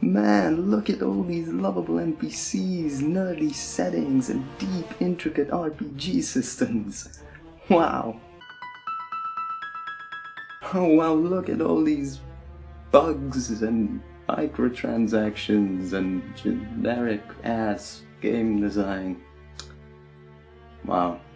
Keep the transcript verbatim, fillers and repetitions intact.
Man, look at all these lovable N P Cs, nerdy settings, and deep, intricate R P G systems. Wow. Oh wow, look at all these bugs and microtransactions and generic ass game design. Wow.